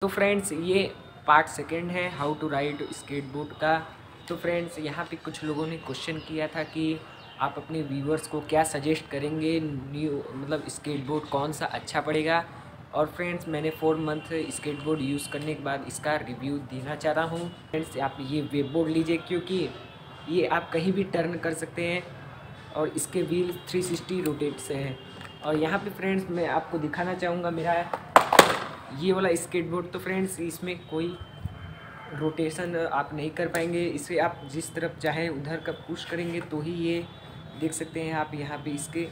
तो फ्रेंड्स ये part second है हाउ टू राइड स्केटबोर्ड का। तो फ्रेंड्स यहाँ पे कुछ लोगों ने क्वेश्चन किया था कि आप अपने व्यूवर्स को क्या सजेस्ट करेंगे, न्यू मतलब स्केटबोर्ड कौन सा अच्छा पड़ेगा। और फ्रेंड्स मैंने 4 मंथ स्केटबोर्ड यूज़ करने के बाद इसका रिव्यू देना चाह रहा हूँ। फ्रेंड्स आप ये वेबबोर्ड लीजिए क्योंकि ये आप कहीं भी टर्न कर सकते हैं और इसके व्हील 360 रोटेट से हैं। और यहाँ पे फ्रेंड्स मैं आपको दिखाना चाहूँगा मेरा ये वाला स्केटबोर्ड। तो फ्रेंड्स इसमें कोई रोटेशन आप नहीं कर पाएंगे, इसे आप जिस तरफ चाहें उधर का पुश करेंगे तो ही ये देख सकते हैं आप यहाँ पे इसके।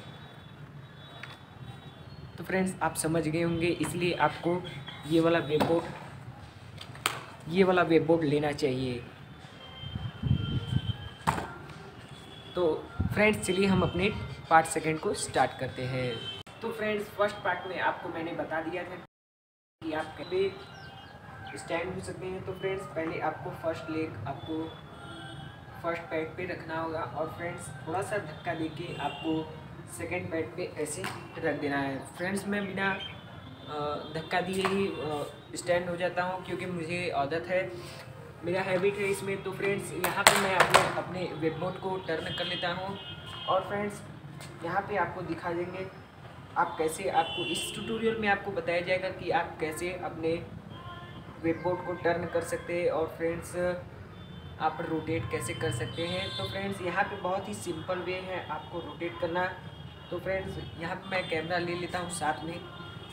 तो फ्रेंड्स आप समझ गए होंगे, इसलिए आपको ये वाला वेबबोर्ड लेना चाहिए। तो फ्रेंड्स चलिए हम अपने पार्ट सेकंड को स्टार्ट करते हैं। तो फ्रेंड्स फर्स्ट पार्ट में आपको मैंने बता दिया था कि आप कैसे स्टैंड हो सकते हैं। तो फ्रेंड्स पहले आपको फर्स्ट लेग आपको फर्स्ट पैड पे रखना होगा और फ्रेंड्स थोड़ा सा धक्का देके आपको सेकंड पैड पे ऐसे रख देना है। फ्रेंड्स मैं बिना धक्का दिए ही स्टैंड हो जाता हूँ क्योंकि मुझे आदत है, मेरा हैबिट है इसमें। तो फ्रेंड्स यहाँ पे मैं अपने वेबबोर्ड को टर्न कर लेता हूँ और फ्रेंड्स यहाँ पे आपको दिखा देंगे आप कैसे, आपको इस ट्यूटोरियल में आपको बताया जाएगा कि आप कैसे अपने वेबबोर्ड को टर्न कर सकते हैं और फ्रेंड्स आप रोटेट कैसे कर सकते हैं। तो फ्रेंड्स यहाँ पे बहुत ही सिंपल वे है आपको रोटेट करना। तो फ्रेंड्स यहाँ पे मैं कैमरा ले लेता हूँ साथ में।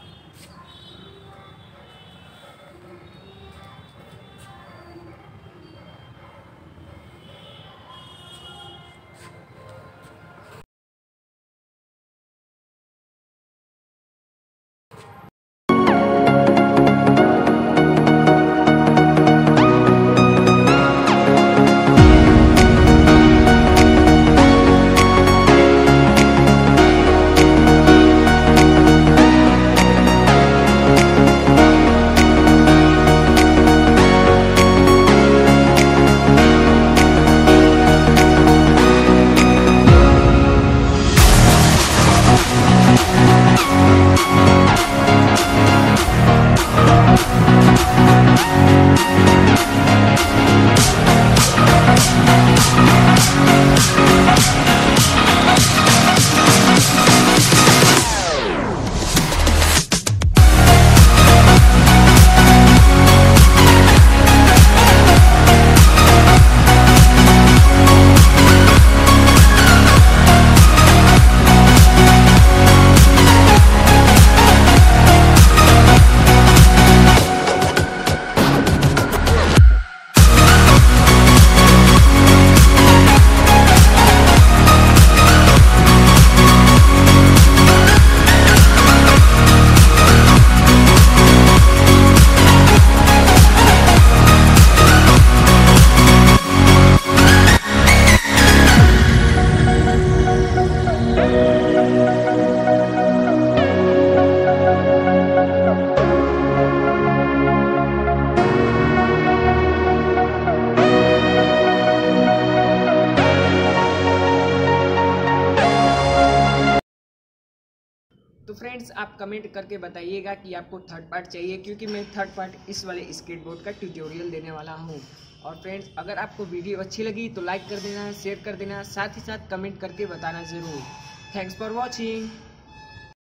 तो फ्रेंड्स आप कमेंट करके बताइएगा कि आपको थर्ड पार्ट चाहिए क्योंकि मैं थर्ड पार्ट इस वाले स्केटबोर्ड का ट्यूटोरियल देने वाला हूं। और फ्रेंड्स अगर आपको वीडियो अच्छी लगी तो लाइक कर देना, शेयर कर देना, साथ ही साथ कमेंट करके बताना ज़रूर। Thanks for watching.